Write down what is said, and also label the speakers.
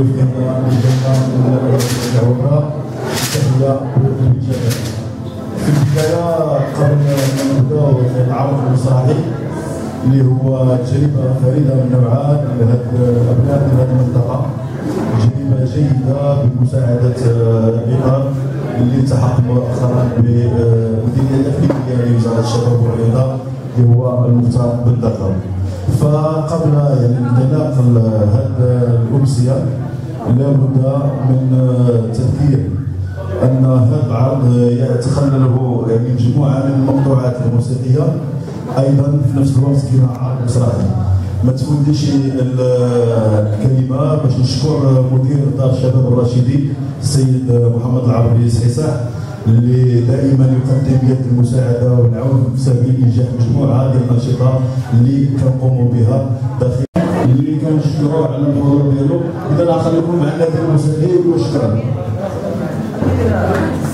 Speaker 1: ضيوفنا اللي دعونا تحية بالجميع. في البداية قبل أن نبداو العرض المسرحي اللي هو تجربة فريدة من نوعها لأبناء هذه المنطقة، تجربة جيدة بمساعدة الإطار اللي التحق مؤخرا بمديرية الإقليمية لوزارة الشباب والرياضة اللي هو المختار بن دخل. فقبل انطلاق هذه الأمسية لابد من تذكير أن هذا العرض يتخلله مجموعة من المقطوعات الموسيقية، أيضا في نفس الوقت كما عرض مسرحي. ما تفوتنيش الكلمة باش نشكر مدير دار الشباب الراشدي السيد محمد العربي صحيصح اللي دائما يقدم يد المساعدة والعون في سبيل إنجاح مجموعة ديال الأنشطة اللي كنقوموا بها داخل اللي كنشكروه على الحضور ديالو. إذا نخليكم مع النادي الموسيقي وشكرا.